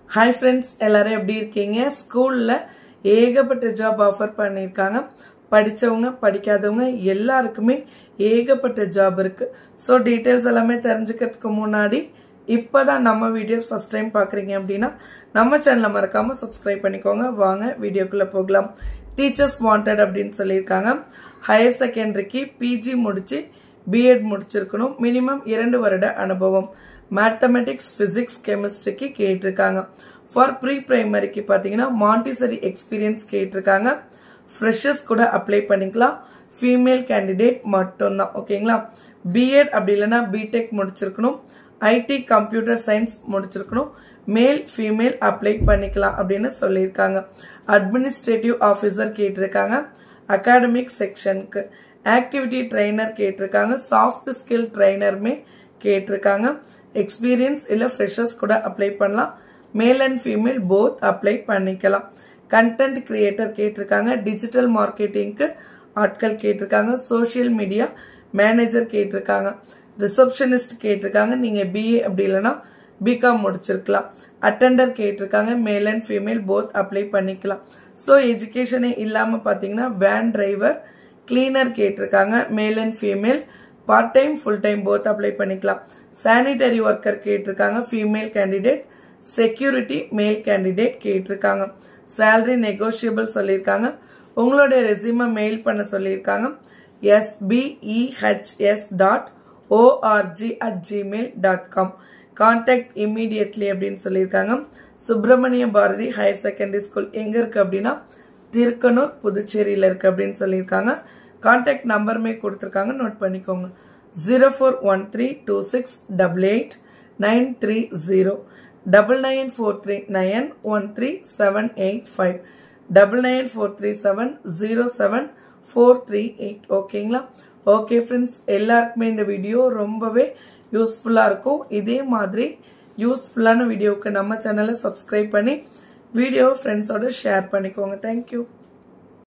Hi friends, எல்லாரும் எப்படி இருக்கீங்க? ஸ்கூல்ல ஏகப்பட்ட ஜாப் ஆஃபர் பண்ணிருக்காங்க. படிச்சவங்க படிக்காதவங்க எல்லாருக்குமே ஏகப்பட்ட ஜாப் இருக்கு. சோ டீடைல்ஸ் எல்லாமே தெரிஞ்சுக்கிறதுக்கு முன்னாடி இப்பதான் நம்ம வீடியோஸ் ஃபர்ஸ்ட் டைம் பாக்குறீங்க அப்படினா நம்ம சேனலை மறக்காம சப்ஸ்கிரைப் பண்ணிக்கோங்க. வாங்க வீடியோக்குள்ள போகலாம். டீச்சர்ஸ் வாண்டட் அப்படின்னு சொல்லியிருக்காங்க. ஹையர் செகண்டரிக்கு பிஜி முடிச்சு பிஎட் முடிச்சிருக்கணும். மினிமம் 2 வருட அனுபவம். மேத்தமெட்டிக்ஸ் பிசிக்ஸ் கெமிஸ்ட்ரிக்கு கேட்டிருக்காங்க. ஃபார் ப்ரீ பிரைமரிக்கு பாத்தீங்கன்னா மாண்டிசரி எக்ஸ்பீரியன்ஸ் கேட்டிருக்காங்க. ஃப்ரெஷர்ஸ் கூட அப்ளை பண்ணிக்கலாம். ஃபீமேல் கேண்டிடேட் மட்டும்தான். ஓகேங்களா? பிஎட் அப்படி இல்லைன்னா பிடெக் முடிச்சிருக்கணும். ஐடி கம்ப்யூட்டர் சயின்ஸ் முடிச்சிருக்கணும். மேல் ஃபீமேல் அப்ளை பண்ணிக்கலாம் அப்படின்னு சொல்லியிருக்காங்க. அட்மினிஸ்ட்ரேட்டிவ் ஆஃபீஸர் கேட்டிருக்காங்க. அகாடமிக் செக்ஷனுக்கு ஆக்டிவிட்டி ட்ரெயினர் கேட்டிருக்காங்க. சாஃப்ட் ஸ்கில் ட்ரெயினருமே கேட்டிருக்காங்க. எக்ஸ்பீரியன்ஸ் இல்ல ஃப்ரெஷர்ஸ் கூட அப்ளை பண்ணலாம். Male and female both apply பண்ணிக்கலாம். கண்டென்ட் கிரியேட்டர் கேட்டிருக்காங்க. டிஜிட்டல் மார்க்கெட்டிங்க்கு ஆட்கள் கேட்டிருக்காங்க. சோசியல் மீடியா மேனேஜர் கேட்டிருக்காங்க. ரிசப்ஷனிஸ்ட் கேட்டிருக்காங்க. நீங்க பிஏ அப்படி இல்லைன்னா பிகாம் முடிச்சிருக்கலாம். அட்டெண்டர் கேட்டிருக்காங்க. Male and female both apply பண்ணிக்கலாம். ஸோ எஜுகேஷனே இல்லாம பாத்தீங்கன்னா வேன் டிரைவர் கிளீனர் கேட்டிருக்காங்க. Male and female part time full time both apply பண்ணிக்கலாம். சானிட்டரி ஒர்க்கர் கேட்டிருக்காங்க. Female candidate. Security male candidate கேட்டிருக்காங்க. சேலரி நெகோஷியபிள் சொல்லியிருக்காங்க. உங்களுடைய ரெசியூமை மெயில் பண்ண சொல்லியிருக்காங்க. sbeh.org@gmail.com. கான்டாக்ட் இம்மீடியட்லி அப்படின்னு சொல்லியிருக்காங்க. Subramania Bharathi higher secondary school எங்க இருக்கு அப்படின்னா திருக்கனூர் புதுச்சேரியில இருக்கு அப்படின்னு சொல்லியிருக்காங்க. கான்டாக்ட் நம்பருமே கொடுத்திருக்காங்க, நோட் பண்ணிக்கோங்க. 0413268893 9943913785 9943707438. ஓகேங்களா? ஓகே ஃப்ரெண்ட்ஸ், எல்லாருக்குமே இந்த வீடியோ ரொம்பவே யூஸ்ஃபுல்லா இருக்கும். இதே மாதிரி யூஸ்ஃபுல்லான வீடியோவுக்கு நம்ம சேனலை சப்ஸ்கிரைப் பண்ணி வீடியோ ஃப்ரெண்ட்ஸோட ஷேர் பண்ணிக்கோங்க. தேங்க்யூ.